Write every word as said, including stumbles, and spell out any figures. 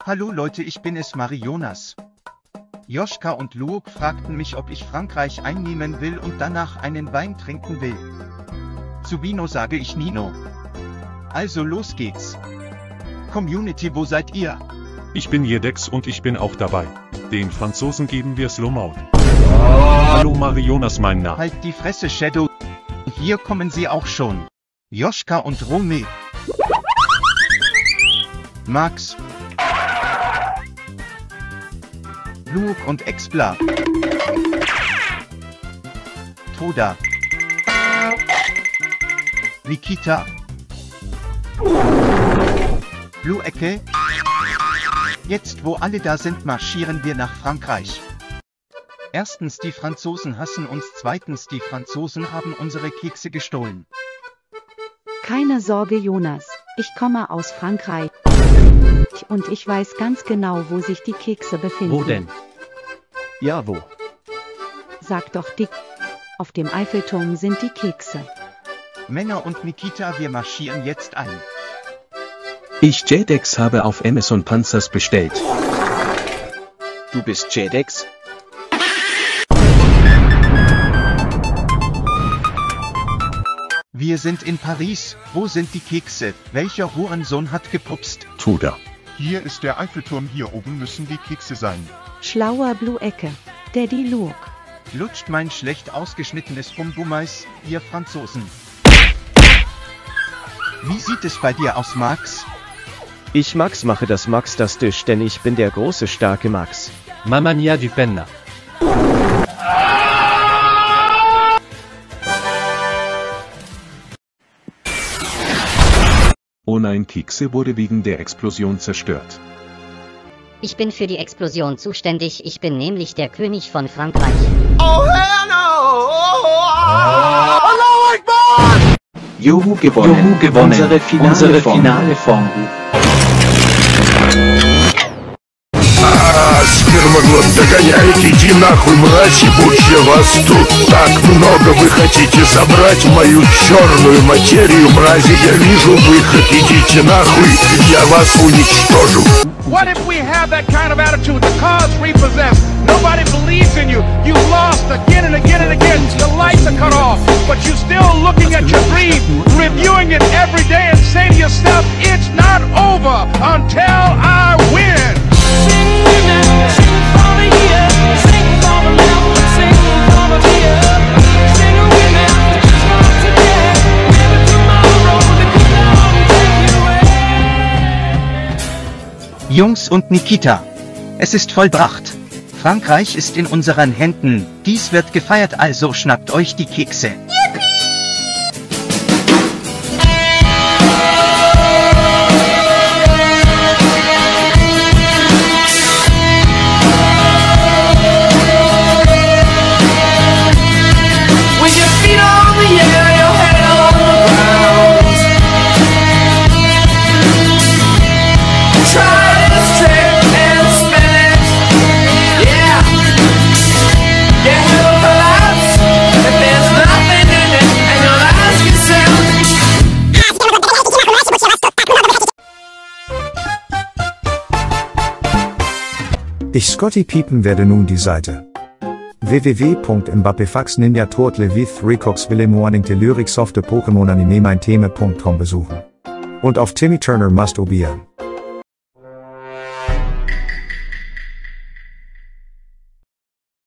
Hallo Leute, ich bin es Marionas. Joschka und Luke fragten mich, ob ich Frankreich einnehmen will und danach einen Wein trinken will. Zu Vino sage ich Nino. Also los geht's. Community, wo seid ihr? Ich bin Jedex und ich bin auch dabei. Den Franzosen geben wir Slow Mode. Hallo Marionas, mein Name. Halt die Fresse, Shadow. Hier kommen sie auch schon. Joschka und Romy. Max. Luke und Expla. Toda. Nikita. Blue Ecke. Jetzt, wo alle da sind, marschieren wir nach Frankreich. Erstens, die Franzosen hassen uns. Zweitens, die Franzosen haben unsere Kekse gestohlen. Keine Sorge, Jonas. Ich komme aus Frankreich. Und ich weiß ganz genau, wo sich die Kekse befinden. Wo denn? Ja, wo? Sag doch dick. Auf dem Eiffelturm sind die Kekse. Männer und Nikita, wir marschieren jetzt ein. Ich Jedex habe auf Amazon Panzers bestellt. Du bist Jedex? Wir sind in Paris. Wo sind die Kekse? Welcher Hurensohn hat gepupst? Toda. Hier ist der Eiffelturm, hier oben müssen die Kekse sein. Schlauer Blue Ecke. Daddy Luke. Lutscht mein schlecht ausgeschnittenes Bumbumais, ihr Franzosen. Wie sieht es bei dir aus, Max? Ich Max mache das Max das Tisch, denn ich bin der große starke Max. Mamma mia du penna. Oh nein, Kekse wurde wegen der Explosion zerstört. Ich bin für die Explosion zuständig, ich bin nämlich der König von Frankreich. Oh hell no! Allahu Akbar! Juhu gewonnen, Juhu gewonnen. Unsere finale, Unsere Form. finale Form. Спермоглот догоняет, иди нахуй, мрази, будь я вас тут так много. Вы хотите забрать мою черную материю, мрази, я вижу выход, идите нахуй, я вас уничтожу. What if we have that kind of attitude? The cause repossessed. Nobody believes in you. You've lost again and again and again. The lights are cut off, but you're still looking at your dream, reviewing it every day and saying to yourself, it's not over until I win. Jungs und Nikita. Es ist vollbracht. Frankreich ist in unseren Händen. Dies wird gefeiert, also schnappt euch die Kekse. Ich Scotty Piepen werde nun die Seite w w w punkt mbappefax ninja tort levith recox willemoaningte lyrics of the Pokémon anime mein Theme punkt com besuchen. Und auf Timmy Turner must obieren.